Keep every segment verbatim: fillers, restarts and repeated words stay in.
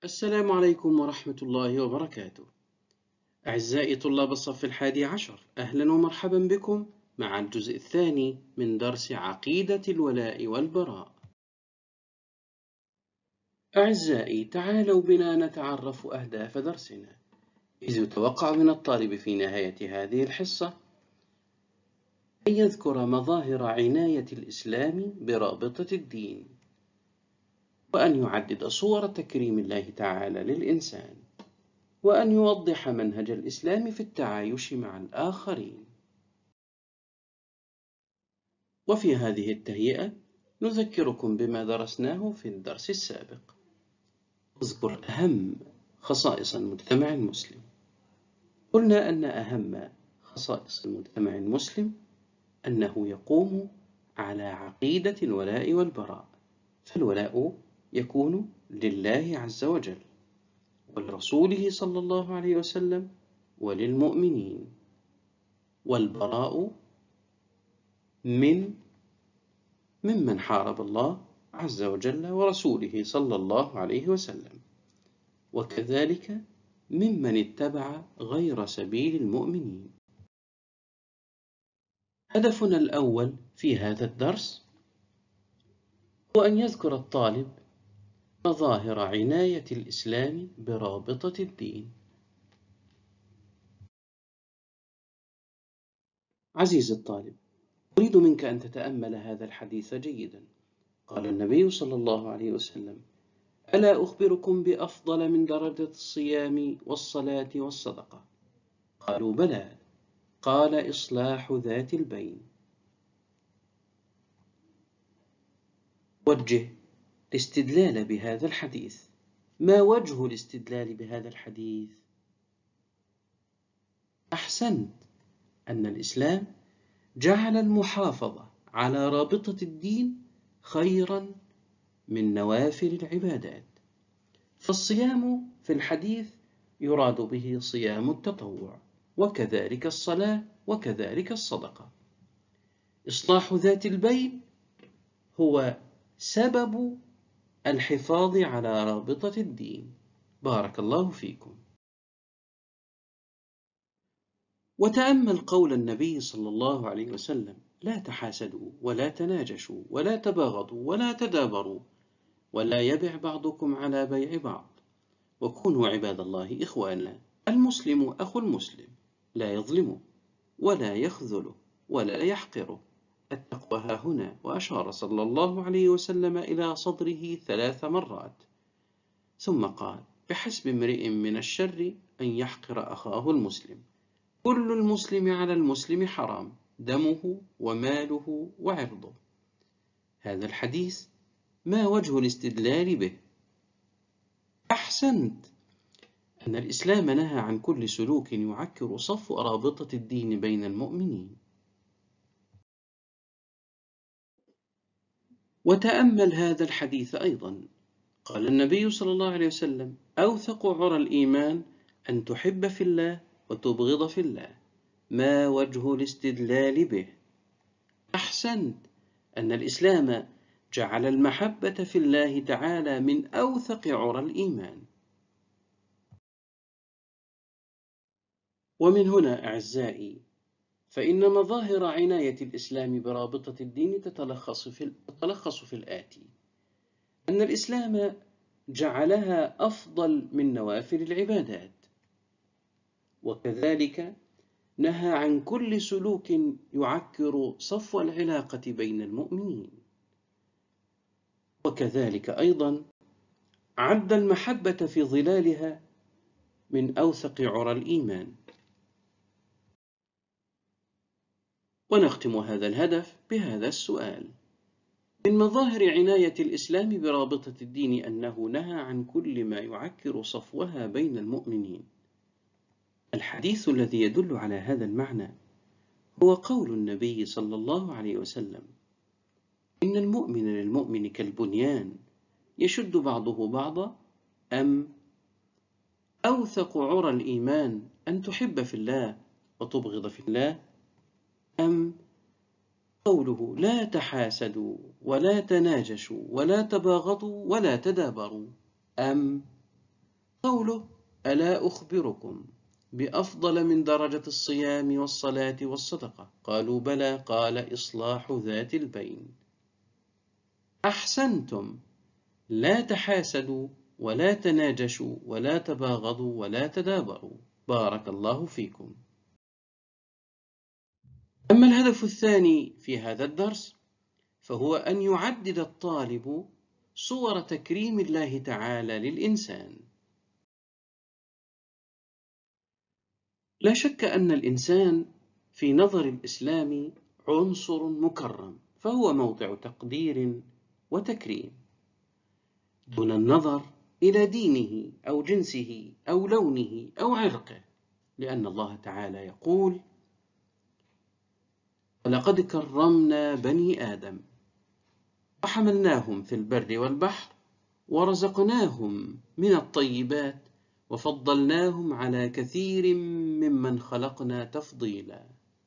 السلام عليكم ورحمة الله وبركاته. أعزائي طلاب الصف الحادي عشر، أهلا ومرحبا بكم مع الجزء الثاني من درس عقيدة الولاء والبراء. أعزائي، تعالوا بنا نتعرف أهداف درسنا، إذ يتوقع من الطالب في نهاية هذه الحصة أن يذكر مظاهر عناية الإسلام برابطة الدين، وأن يعدد صور تكريم الله تعالى للإنسان، وأن يوضح منهج الإسلام في التعايش مع الآخرين. وفي هذه التهيئة نذكركم بما درسناه في الدرس السابق. اذكر أهم خصائص المجتمع المسلم. قلنا أن أهم خصائص المجتمع المسلم أنه يقوم على عقيدة الولاء والبراء، فالولاء يكون لله عز وجل ولرسوله صلى الله عليه وسلم وللمؤمنين، والبراء من ممن حارب الله عز وجل ورسوله صلى الله عليه وسلم، وكذلك ممن اتبع غير سبيل المؤمنين. هدفنا الأول في هذا الدرس هو أن يذكر الطالب مظاهر عناية الإسلام برابطة الدين. عزيزي الطالب، أريد منك أن تتأمل هذا الحديث جيدا. قال النبي صلى الله عليه وسلم: ألا أخبركم بأفضل من درجة الصيام والصلاة والصدقة؟ قالوا: بلى. قال: إصلاح ذات البين. وجه الاستدلال بهذا الحديث. ما وجه الاستدلال بهذا الحديث؟ أحسنت، أن الإسلام جعل المحافظة على رابطة الدين خيرا من نوافل العبادات. فالصيام في الحديث يراد به صيام التطوع، وكذلك الصلاة، وكذلك الصدقة. إصلاح ذات البين هو سبب الحفاظ على رابطة الدين. بارك الله فيكم. وتأمل قول النبي صلى الله عليه وسلم: لا تحاسدوا ولا تناجشوا ولا تباغضوا ولا تدابروا ولا يبع بعضكم على بيع بعض، وكونوا عباد الله إخوانا. المسلم أخو المسلم، لا يظلمه ولا يخذله ولا يحقره. التقوى ها هنا. وأشار صلى الله عليه وسلم إلى صدره ثلاث مرات، ثم قال: بحسب امرئ من الشر أن يحقر أخاه المسلم. كل المسلم على المسلم حرام، دمه وماله وعرضه. هذا الحديث ما وجه الاستدلال به؟ أحسنت، أن الإسلام نهى عن كل سلوك يعكر صفو رابطة الدين بين المؤمنين. وتأمل هذا الحديث أيضا. قال النبي صلى الله عليه وسلم: أوثق عرى الإيمان أن تحب في الله وتبغض في الله. ما وجه الاستدلال به؟ أحسنت، أن الإسلام جعل المحبة في الله تعالى من أوثق عرى الإيمان. ومن هنا أعزائي، فإن مظاهر عناية الإسلام برابطة الدين تتلخص في, تتلخص في الآتي: أن الإسلام جعلها أفضل من نوافل العبادات، وكذلك نهى عن كل سلوك يعكر صفو العلاقة بين المؤمنين، وكذلك أيضا عد المحبة في ظلالها من أوثق عرى الإيمان. ونختم هذا الهدف بهذا السؤال: من مظاهر عناية الإسلام برابطة الدين أنه نهى عن كل ما يعكر صفوها بين المؤمنين. الحديث الذي يدل على هذا المعنى هو قول النبي صلى الله عليه وسلم: إن المؤمن للمؤمن كالبنيان يشد بعضه بعضا. أم أوثق عرى الإيمان أن تحب في الله وتبغض في الله. أم قوله: لا تحاسدوا ولا تناجشوا ولا تباغضوا ولا تدابروا. أم قوله: ألا أخبركم بأفضل من درجة الصيام والصلاة والصدقة؟ قالوا بلى. قال: إصلاح ذات البين. أحسنتم، لا تحاسدوا ولا تناجشوا ولا تباغضوا ولا تدابروا، بارك الله فيكم. أما الهدف الثاني في هذا الدرس فهو أن يعدد الطالب صور تكريم الله تعالى للإنسان. لا شك أن الإنسان في نظر الإسلام عنصر مكرم، فهو موضع تقدير وتكريم دون النظر إلى دينه أو جنسه أو لونه أو عرقه، لأن الله تعالى يقول: ولقد كرمنا بني آدم وحملناهم في البر والبحر ورزقناهم من الطيبات وفضلناهم على كثير ممن خلقنا تفضيلا.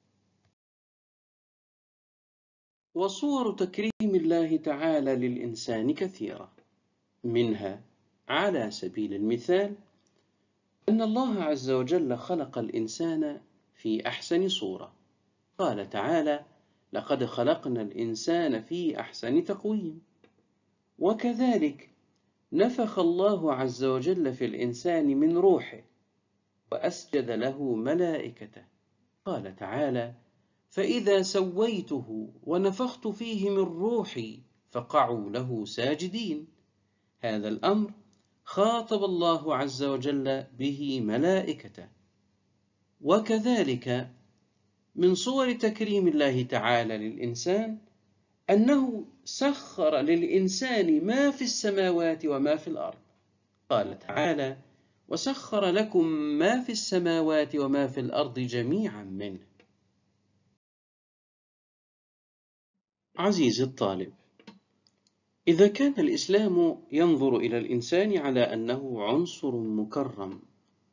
وصور تكريم الله تعالى للإنسان كثيرة، منها على سبيل المثال أن الله عز وجل خلق الإنسان في أحسن صورة. قال تعالى: لقد خلقنا الإنسان في أحسن تقويم. وكذلك نفخ الله عز وجل في الإنسان من روحه وأسجد له ملائكته. قال تعالى: فإذا سويته ونفخت فيه من روحي فقعوا له ساجدين. هذا الأمر خاطب الله عز وجل به ملائكته. وكذلك من صور تكريم الله تعالى للإنسان أنه سخر للإنسان ما في السماوات وما في الأرض. قال تعالى: وسخر لكم ما في السماوات وما في الأرض جميعا منه. عزيزي الطالب، إذا كان الإسلام ينظر إلى الإنسان على أنه عنصر مكرم،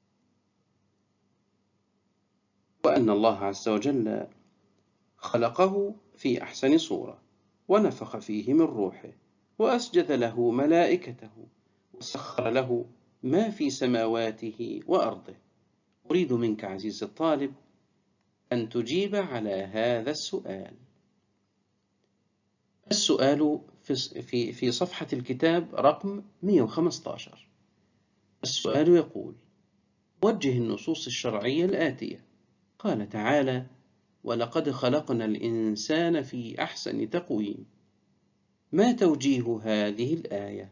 وأن الله عز وجل خلقه في أحسن صورة ونفخ فيه من روحه وأسجد له ملائكته وسخر له ما في سماواته وأرضه، أريد منك عزيزي الطالب أن تجيب على هذا السؤال. السؤال في في صفحة الكتاب رقم مئة وخمسة عشر. السؤال يقول: وجه النصوص الشرعية الآتية. قال تعالى: ولقد خلقنا الإنسان في أحسن تقويم. ما توجيه هذه الآية؟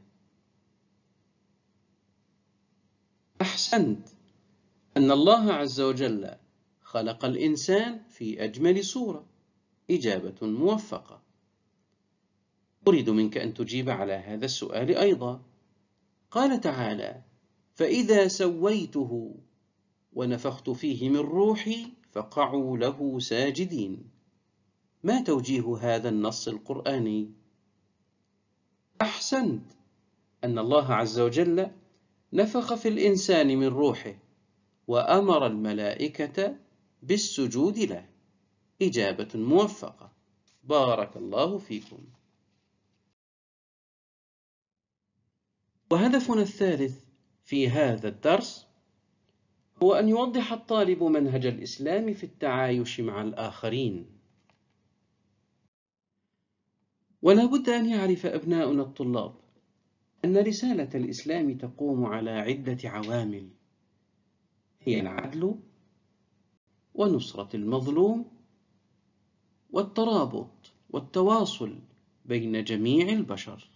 أحسنت، أن الله عز وجل خلق الإنسان في أجمل صورة. إجابة موفقة. أريد منك أن تجيب على هذا السؤال أيضا. قال تعالى: فإذا سويته ونفخت فيه من روحي فقعوا له ساجدين. ما توجيه هذا النص القرآني؟ أحسنت، أن الله عز وجل نفخ في الإنسان من روحه وأمر الملائكة بالسجود له. إجابة موفقة، بارك الله فيكم. وهدفنا الثالث في هذا الدرس هو أن يوضح الطالب منهج الإسلام في التعايش مع الآخرين. ولا بد أن يعرف أبناؤنا الطلاب أن رسالة الإسلام تقوم على عدة عوامل، هي العدل ونصرة المظلوم والترابط والتواصل بين جميع البشر.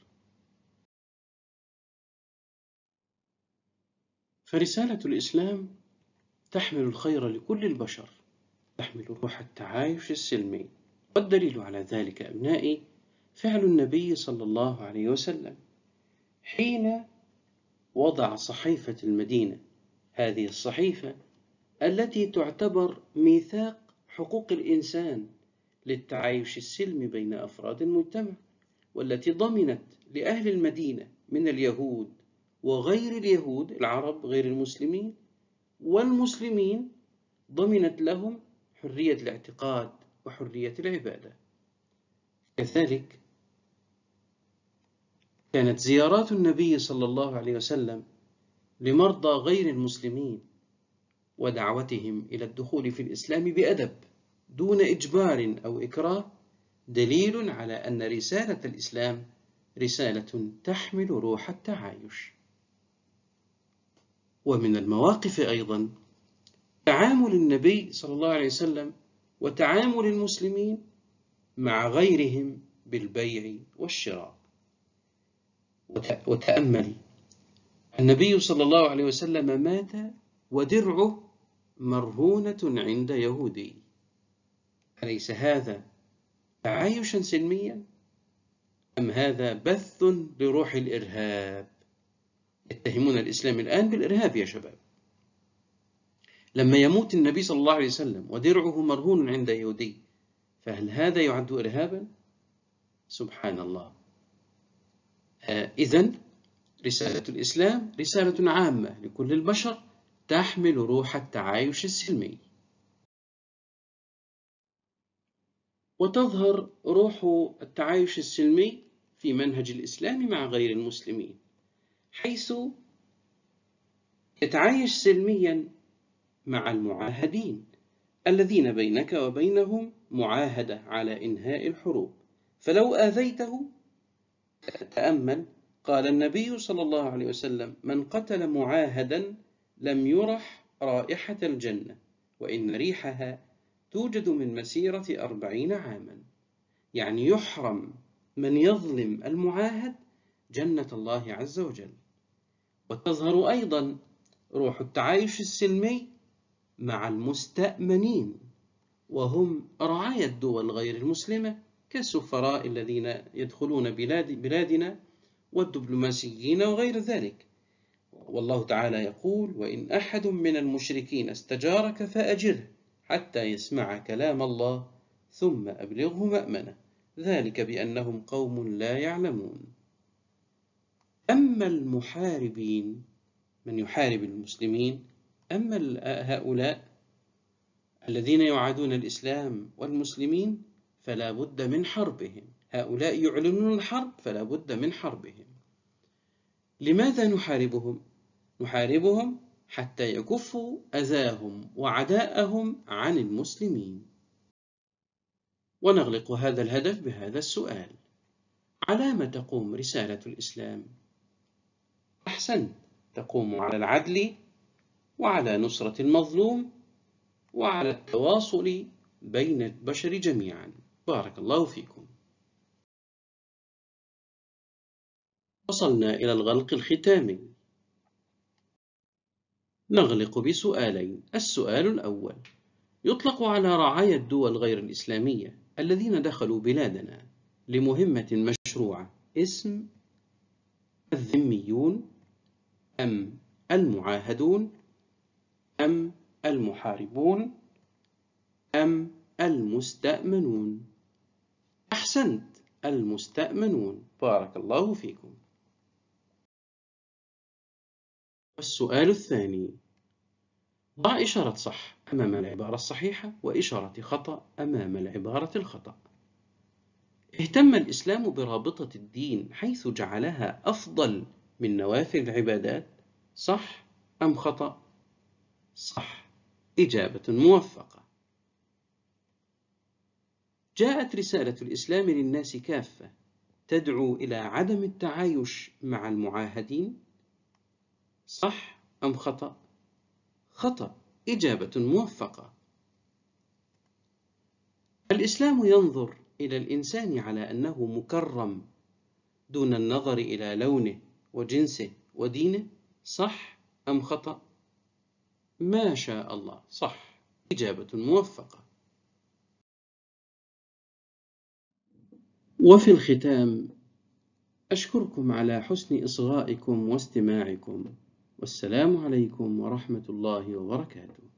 فرسالة الإسلام تحمل الخير لكل البشر، تحمل روح التعايش السلمي. والدليل على ذلك أبنائي فعل النبي صلى الله عليه وسلم حين وضع صحيفة المدينة، هذه الصحيفة التي تعتبر ميثاق حقوق الإنسان للتعايش السلمي بين أفراد المجتمع، والتي ضمنت لأهل المدينة من اليهود وغير اليهود، العرب غير المسلمين والمسلمين، ضمنت لهم حرية الاعتقاد وحرية العبادة. كذلك كانت زيارات النبي صلى الله عليه وسلم لمرضى غير المسلمين ودعوتهم إلى الدخول في الإسلام بأدب دون إجبار أو إكراه دليل على أن رسالة الإسلام رسالة تحمل روح التعايش. ومن المواقف أيضا تعامل النبي صلى الله عليه وسلم وتعامل المسلمين مع غيرهم بالبيع والشراء. وتأمل، النبي صلى الله عليه وسلم مات ودرعه مرهونة عند يهودي، أليس هذا تعايشا سلميا؟ أم هذا بث لروح الإرهاب؟ يتهمون الإسلام الآن بالإرهاب يا شباب. لما يموت النبي صلى الله عليه وسلم ودرعه مرهون عند يهودي، فهل هذا يعد إرهابا؟ سبحان الله. آه إذن رسالة الإسلام رسالة عامة لكل البشر تحمل روح التعايش السلمي. وتظهر روح التعايش السلمي في منهج الإسلام مع غير المسلمين، حيث يتعايش سلميا مع المعاهدين الذين بينك وبينهم معاهدة على إنهاء الحروب. فلو آذيته، تأمل، قال النبي صلى الله عليه وسلم: من قتل معاهدا لم يرح رائحة الجنة، وإن ريحها توجد من مسيرة أربعين عاما. يعني يحرم من يظلم المعاهد جنة الله عز وجل. وتظهر أيضا روح التعايش السلمي مع المستأمنين، وهم رعايا الدول غير المسلمة كالسفراء الذين يدخلون بلاد بلادنا والدبلوماسيين وغير ذلك. والله تعالى يقول: وإن أحد من المشركين استجارك فأجره حتى يسمع كلام الله ثم أبلغه مأمنه، ذلك بأنهم قوم لا يعلمون. أما المحاربين، من يحارب المسلمين، أما هؤلاء الذين يعادون الإسلام والمسلمين فلا بد من حربهم. هؤلاء يعلنون الحرب فلا بد من حربهم. لماذا نحاربهم؟ نحاربهم حتى يكفوا أذاهم وعداءهم عن المسلمين. ونغلق هذا الهدف بهذا السؤال: على ما تقوم رسالة الإسلام؟ أحسنت، تقوم على العدل وعلى نصرة المظلوم وعلى التواصل بين البشر جميعا. بارك الله فيكم. وصلنا إلى الغلق الختامي. نغلق بسؤالين. السؤال الأول: يطلق على رعايا الدول غير الإسلامية الذين دخلوا بلادنا لمهمة مشروعة اسم الذميون أم المعاهدون أم المحاربون أم المستأمنون؟ أحسنت، المستأمنون. بارك الله فيكم. والسؤال الثاني: ضع إشارة صح أمام العبارة الصحيحة وإشارة خطأ أمام العبارة الخطأ. اهتم الإسلام برابطة الدين حيث جعلها أفضل من نوافل العبادات، صح أم خطأ؟ صح، إجابة موفقة. جاءت رسالة الإسلام للناس كافة تدعو إلى عدم التعايش مع المعاهدين، صح أم خطأ؟ خطأ، إجابة موفقة. الإسلام ينظر إلى الإنسان على أنه مكرم دون النظر إلى لونه وجنسه ودينه، صح أم خطأ؟ ما شاء الله، صح، إجابة موفقة. وفي الختام أشكركم على حسن إصغائكم واستماعكم، والسلام عليكم ورحمة الله وبركاته.